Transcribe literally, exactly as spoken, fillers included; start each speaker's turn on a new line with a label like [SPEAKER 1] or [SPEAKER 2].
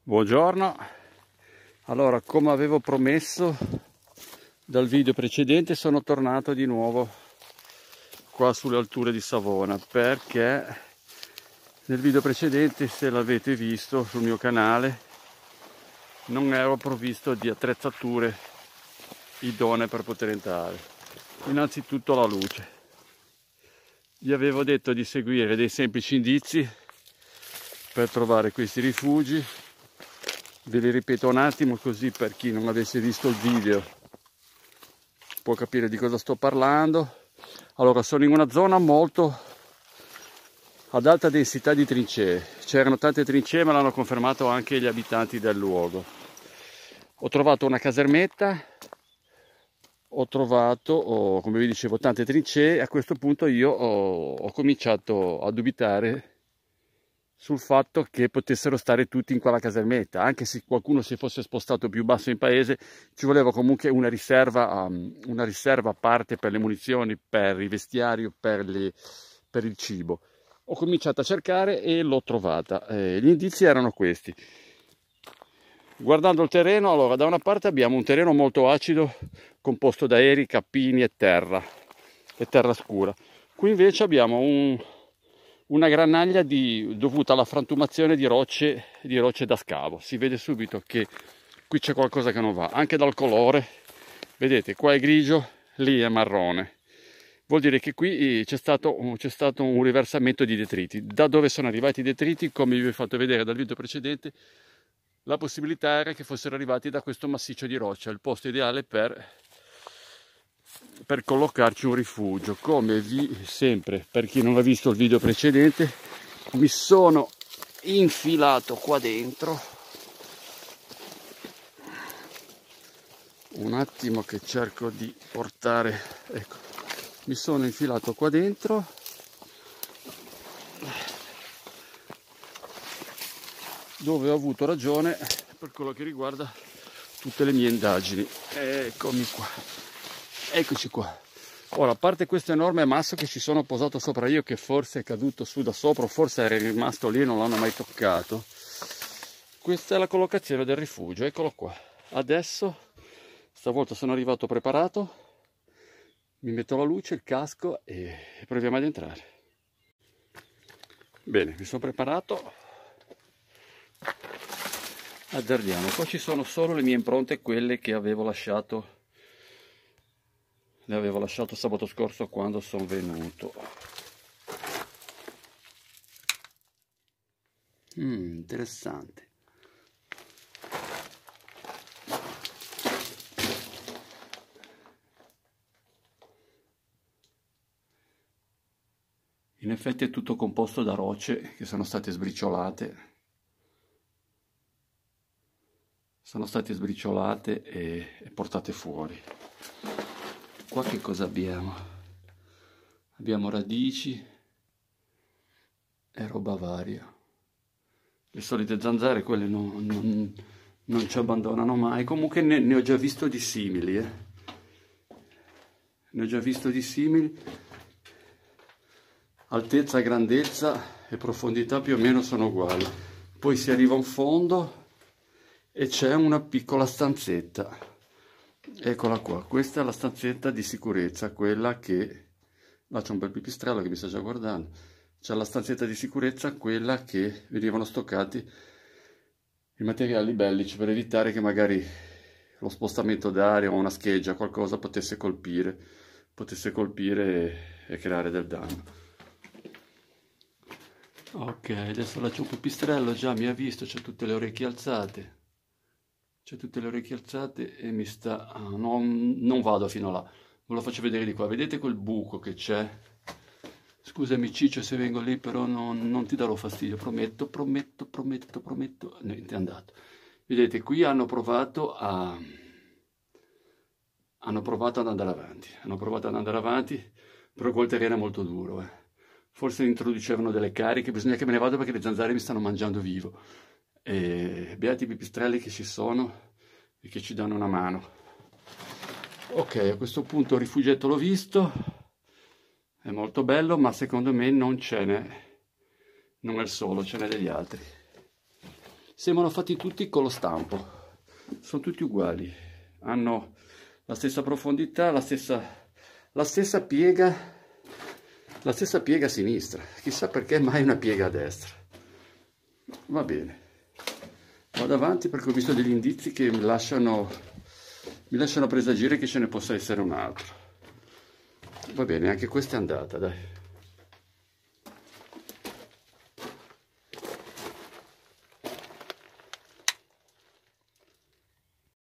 [SPEAKER 1] Buongiorno, allora come avevo promesso dal video precedente sono tornato di nuovo qua sulle alture di Savona perché nel video precedente, se l'avete visto sul mio canale, non ero provvisto di attrezzature idonee per poter entrare. Innanzitutto la luce. Vi avevo detto di seguire dei semplici indizi per trovare questi rifugi. Ve li ripeto un attimo così per chi non avesse visto il video può capire di cosa sto parlando. Allora, sono in una zona molto ad alta densità di trincee. C'erano tante trincee, ma l'hanno confermato anche gli abitanti del luogo. Ho trovato una casermetta, ho trovato, oh, come vi dicevo, tante trincee. A questo punto io ho, ho cominciato a dubitare sul fatto che potessero stare tutti in quella casermetta, anche se qualcuno si fosse spostato più basso in paese. Ci voleva comunque una riserva, um, una riserva a parte per le munizioni, per il vestiario, per, le, per il cibo. Ho cominciato a cercare e l'ho trovata. Eh, gli indizi erano questi. Guardando il terreno, allora, da una parte abbiamo un terreno molto acido composto da erica, pini e terra, e terra scura. Qui invece abbiamo un una granaglia di, dovuta alla frantumazione di rocce, di rocce da scavo. Si vede subito che qui c'è qualcosa che non va, anche dal colore. Vedete, qua è grigio, lì è marrone. Vuol dire che qui c'è stato, c'è stato un riversamento di detriti. Da dove sono arrivati i detriti, come vi ho fatto vedere dal video precedente, la possibilità era che fossero arrivati da questo massiccio di roccia, il posto ideale per per collocarci un rifugio. Come vi sempre, per chi non ha visto il video precedente, mi sono infilato qua dentro. Un attimo che cerco di portare, ecco, mi sono infilato qua dentro dove ho avuto ragione per quello che riguarda tutte le mie indagini. Eccomi qua. Eccoci qua. Ora, a parte questo enorme masso che ci sono posato sopra io, che forse è caduto su da sopra, forse era rimasto lì e non l'hanno mai toccato, questa è la collocazione del rifugio. Eccolo qua. Adesso, stavolta sono arrivato preparato, mi metto la luce, il casco e proviamo ad entrare. Bene, mi sono preparato. Azzardiamo. Qua ci sono solo le mie impronte, quelle che avevo lasciato le avevo lasciato sabato scorso quando sono venuto. Mm, interessante. In effetti è tutto composto da rocce che sono state sbriciolate. Sono state sbriciolate e, e portate fuori. Qua che cosa abbiamo? Abbiamo radici e roba varia. Le solite zanzare, quelle non, non, non ci abbandonano mai. Comunque ne, ne ho già visto di simili. Eh. Ne ho già visto di simili. Altezza, grandezza e profondità più o meno sono uguali. Poi si arriva a un fondo e c'è una piccola stanzetta. Eccola qua, questa è la stanzetta di sicurezza, quella che... là c'è un bel pipistrello che mi sta già guardando. C'è la stanzetta di sicurezza, quella che venivano stoccati i materiali bellici per evitare che magari lo spostamento d'aria o una scheggia, qualcosa potesse colpire, potesse colpire e, e creare del danno. Ok, adesso là c'è un pipistrello, già mi ha visto, c'ha tutte le orecchie alzate. C'è tutte le orecchie alzate e mi sta... Ah, non, non vado fino là, ve lo faccio vedere di qua. Vedete quel buco che c'è? Scusami Ciccio se vengo lì, però non, non ti darò fastidio, prometto, prometto, prometto, prometto. Niente, è andato. Vedete, qui hanno provato a... hanno provato ad andare avanti. Hanno provato ad andare avanti, però quel terreno è molto duro. Eh. Forse introducevano delle cariche, bisogna che me ne vado perché le zanzare mi stanno mangiando vivo. E beati i pipistrelli che ci sono e che ci danno una mano. Ok, a questo punto il rifugietto l'ho visto, è molto bello, ma secondo me non ce n'è, non è il solo, ce n'è degli altri. sembrano fatti tutti con lo stampo, sono tutti uguali, hanno la stessa profondità, la stessa, la stessa piega, la stessa piega a sinistra, chissà perché mai una piega a destra. Va bene, vado avanti perché ho visto degli indizi che mi lasciano, mi lasciano presagire che ce ne possa essere un altro. Va bene, anche questa è andata, dai.